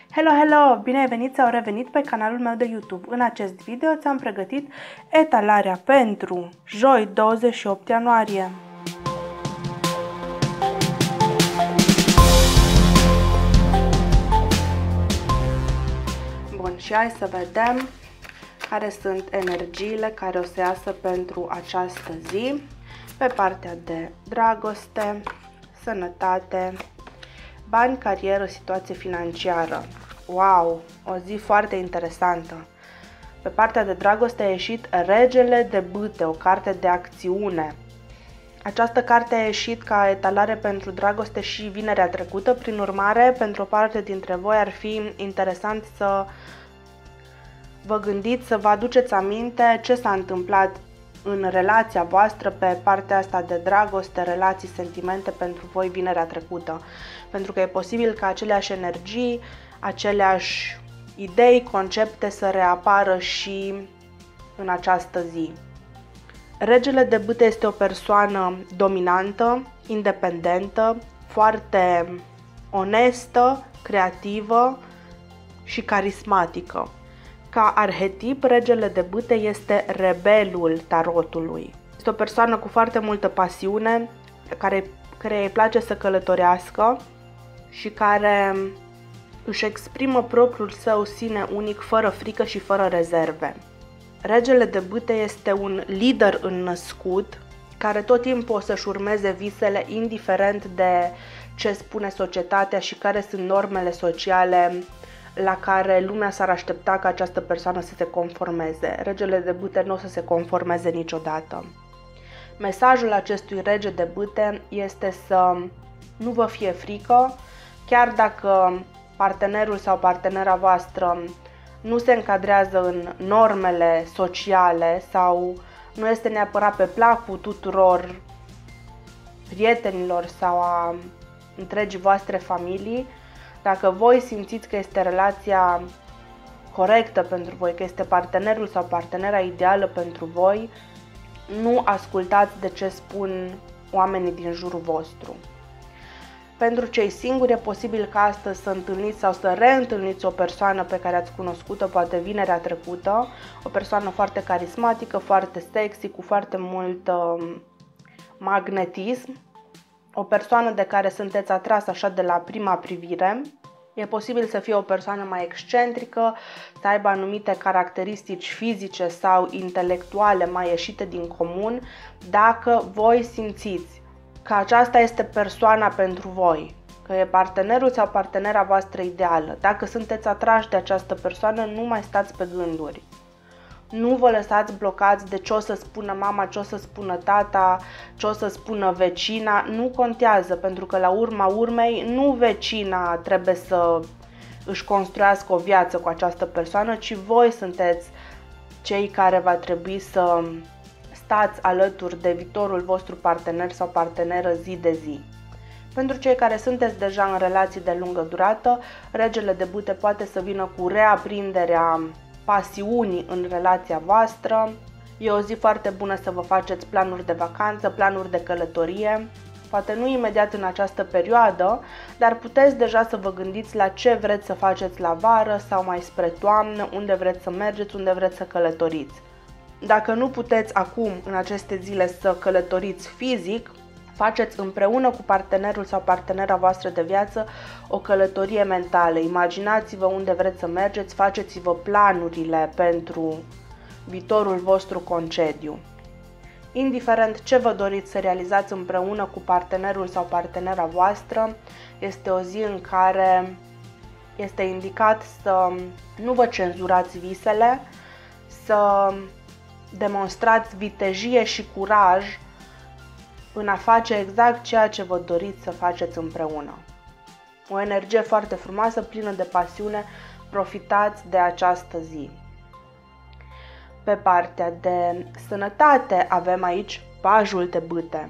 Hello, hello! Bine ai venit sau revenit pe canalul meu de YouTube. În acest video ți-am pregătit etalarea pentru joi 28 ianuarie. Bun, și hai să vedem care sunt energiile care o să iasă pentru această zi pe partea de dragoste, sănătate, bani, carieră, situație financiară. Wow, o zi foarte interesantă. Pe partea de dragoste a ieșit Regele de Bâte, o carte de acțiune. Această carte a ieșit ca etalare pentru dragoste și vinerea trecută, prin urmare, pentru o parte dintre voi ar fi interesant să vă gândiți, să vă aduceți aminte ce s-a întâmplat în relația voastră pe partea asta de dragoste, relații, sentimente pentru voi vinerea trecută. Pentru că e posibil ca aceleași energii, aceleași idei, concepte să reapară și în această zi. Regele de Bâte este o persoană dominantă, independentă, foarte onestă, creativă și carismatică. Ca arhetip, Regele de Bâte este rebelul tarotului. Este o persoană cu foarte multă pasiune, care îi place să călătorească și care își exprimă propriul său sine unic, fără frică și fără rezerve. Regele de Bâte este un lider înnăscut, care tot timpul o să-și urmeze visele, indiferent de ce spune societatea și care sunt normele sociale la care lumea s-ar aștepta ca această persoană să se conformeze. Regele de Bâte nu o să se conformeze niciodată. Mesajul acestui Rege de Bâte este să nu vă fie frică, chiar dacă partenerul sau partenera voastră nu se încadrează în normele sociale sau nu este neapărat pe placul tuturor prietenilor sau a întregii voastre familii. Dacă voi simțiți că este relația corectă pentru voi, că este partenerul sau partenera ideală pentru voi, nu ascultați de ce spun oamenii din jurul vostru. Pentru cei singuri, e posibil ca astăzi să întâlniți sau să reîntâlniți o persoană pe care ați cunoscut-o poate vinerea trecută, o persoană foarte carismatică, foarte sexy, cu foarte mult magnetism, o persoană de care sunteți atras așa de la prima privire. E posibil să fie o persoană mai excentrică, să aibă anumite caracteristici fizice sau intelectuale mai ieșite din comun. Dacă voi simțiți că aceasta este persoana pentru voi, că e partenerul sau partenera voastră ideală, dacă sunteți atrași de această persoană, nu mai stați pe gânduri. Nu vă lăsați blocați de ce o să spună mama, ce o să spună tata, ce o să spună vecina. Nu contează, pentru că la urma urmei nu vecina trebuie să își construiască o viață cu această persoană, ci voi sunteți cei care va trebui să stați alături de viitorul vostru partener sau parteneră zi de zi. Pentru cei care sunteți deja în relații de lungă durată, Regele de Bâte poate să vină cu reaprinderea pasiunii în relația voastră. E o zi foarte bună să vă faceți planuri de vacanță, planuri de călătorie. Poate nu imediat în această perioadă, dar puteți deja să vă gândiți la ce vreți să faceți la vară sau mai spre toamnă, unde vreți să mergeți, unde vreți să călătoriți. Dacă nu puteți acum, în aceste zile, să călătoriți fizic, faceți împreună cu partenerul sau partenera voastră de viață o călătorie mentală. Imaginați-vă unde vreți să mergeți, faceți-vă planurile pentru viitorul vostru concediu. Indiferent ce vă doriți să realizați împreună cu partenerul sau partenera voastră, este o zi în care este indicat să nu vă cenzurați visele, să demonstrați vitejie și curaj în a face exact ceea ce vă doriți să faceți împreună. O energie foarte frumoasă, plină de pasiune, profitați de această zi. Pe partea de sănătate avem aici Pajul de Bâte.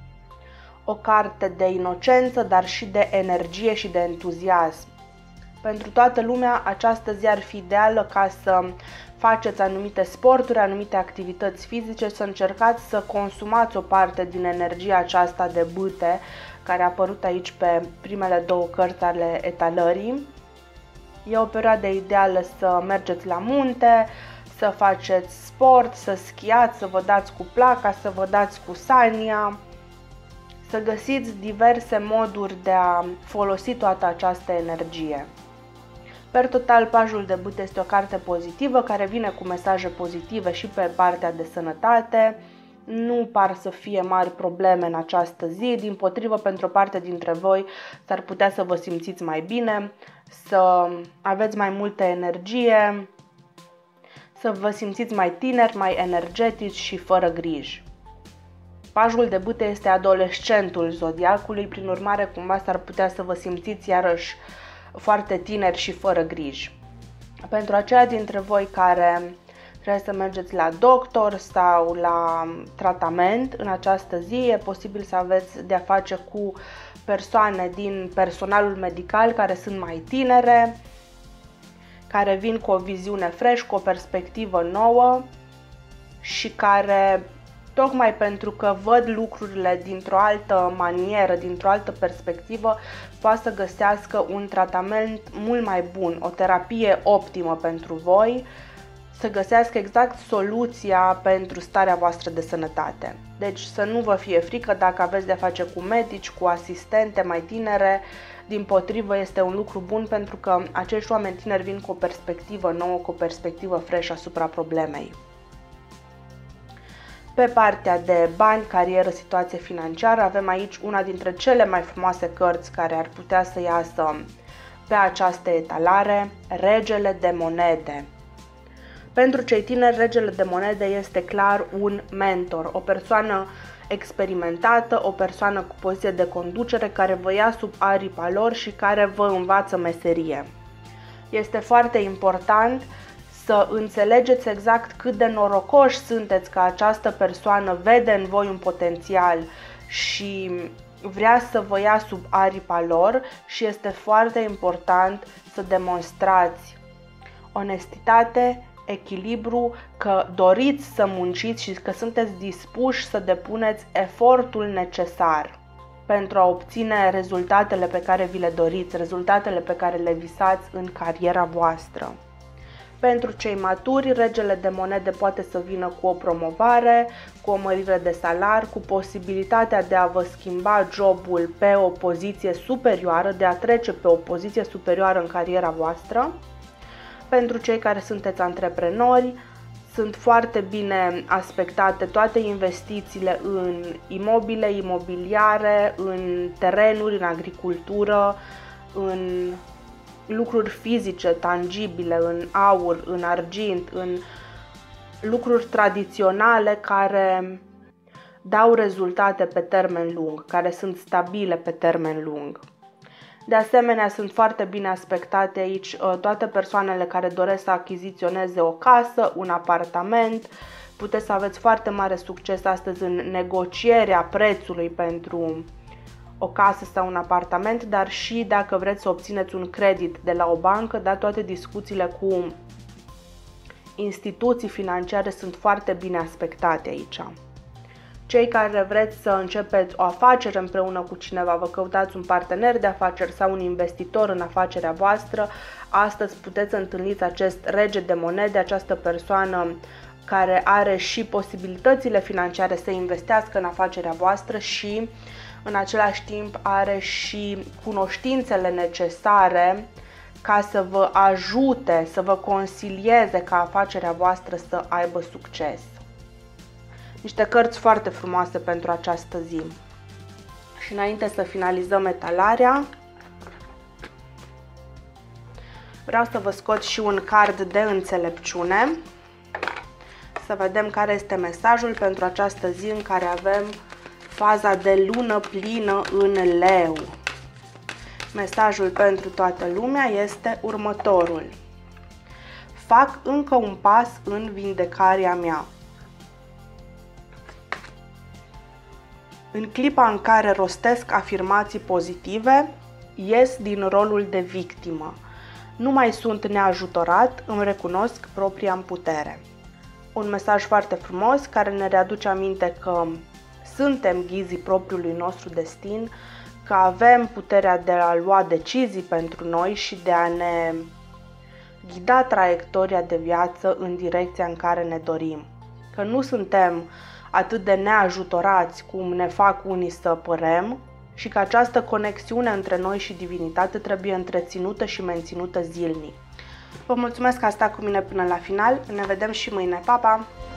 O carte de inocență, dar și de energie și de entuziasm. Pentru toată lumea, această zi ar fi ideală ca să faceți anumite sporturi, anumite activități fizice, să încercați să consumați o parte din energia aceasta de bâte, care a apărut aici pe primele două cărți ale etalării. E o perioadă ideală să mergeți la munte, să faceți sport, să schiați, să vă dați cu placa, să vă dați cu sania, să găsiți diverse moduri de a folosi toată această energie. Per total, Pajul de Bâte este o carte pozitivă care vine cu mesaje pozitive și pe partea de sănătate. Nu par să fie mari probleme în această zi, dimpotrivă, pentru o parte dintre voi s-ar putea să vă simțiți mai bine, să aveți mai multă energie, să vă simțiți mai tineri, mai energetici și fără griji. Pajul de Bâte este adolescentul zodiacului, prin urmare cumva s-ar putea să vă simțiți iarăși foarte tineri și fără griji. Pentru aceia dintre voi care trebuie să mergeți la doctor sau la tratament în această zi, e posibil să aveți de-a face cu persoane din personalul medical care sunt mai tinere, care vin cu o viziune fresh, cu o perspectivă nouă și care, tocmai pentru că văd lucrurile dintr-o altă manieră, dintr-o altă perspectivă, poate să găsească un tratament mult mai bun, o terapie optimă pentru voi, să găsească exact soluția pentru starea voastră de sănătate. Deci să nu vă fie frică dacă aveți de-a face cu medici, cu asistente mai tinere, dimpotrivă este un lucru bun pentru că acești oameni tineri vin cu o perspectivă nouă, cu o perspectivă fresh asupra problemei. Pe partea de bani, carieră, situație financiară, avem aici una dintre cele mai frumoase cărți care ar putea să iasă pe această etalare, Regele de Monede. Pentru cei tineri, Regele de Monede este clar un mentor, o persoană experimentată, o persoană cu poziție de conducere care vă ia sub aripa lor și care vă învață meserie. Este foarte important să înțelegeți exact cât de norocoși sunteți că această persoană vede în voi un potențial și vrea să vă ia sub aripa lor și este foarte important să demonstrați onestitate, echilibru, că doriți să munciți și că sunteți dispuși să depuneți efortul necesar pentru a obține rezultatele pe care vi le doriți, rezultatele pe care le visați în cariera voastră. Pentru cei maturi, Regele de Monede poate să vină cu o promovare, cu o mărire de salar, cu posibilitatea de a vă schimba jobul pe o poziție superioară, de a trece pe o poziție superioară în cariera voastră. Pentru cei care sunteți antreprenori, sunt foarte bine aspectate toate investițiile în imobile, imobiliare, în terenuri, în agricultură, în lucruri fizice, tangibile, în aur, în argint, în lucruri tradiționale care dau rezultate pe termen lung, care sunt stabile pe termen lung. De asemenea, sunt foarte bine aspectate aici toate persoanele care doresc să achiziționeze o casă, un apartament. Puteți să aveți foarte mare succes astăzi în negocierea prețului pentru o casă sau un apartament, dar și dacă vreți să obțineți un credit de la o bancă, da, toate discuțiile cu instituții financiare sunt foarte bine aspectate aici. Cei care vreți să începeți o afacere împreună cu cineva, vă căutați un partener de afaceri sau un investitor în afacerea voastră, astăzi puteți întâlniți acest Rege de Monede, această persoană care are și posibilitățile financiare să investească în afacerea voastră și în același timp are și cunoștințele necesare ca să vă ajute, să vă consilieze ca afacerea voastră să aibă succes. Niște cărți foarte frumoase pentru această zi. Și înainte să finalizăm etalarea, vreau să vă scot și un card de înțelepciune, să vedem care este mesajul pentru această zi în care avem faza de lună plină în Leu. Mesajul pentru toată lumea este următorul. Fac încă un pas în vindecarea mea. În clipa în care rostesc afirmații pozitive, ies din rolul de victimă. Nu mai sunt neajutorat, îmi recunosc propria putere. Un mesaj foarte frumos care ne readuce aminte că suntem ghizii propriului nostru destin, că avem puterea de a lua decizii pentru noi și de a ne ghida traiectoria de viață în direcția în care ne dorim. Că nu suntem atât de neajutorați cum ne fac unii să părem și că această conexiune între noi și divinitate trebuie întreținută și menținută zilnic. Vă mulțumesc că ați stat cu mine până la final, ne vedem și mâine, pa, pa!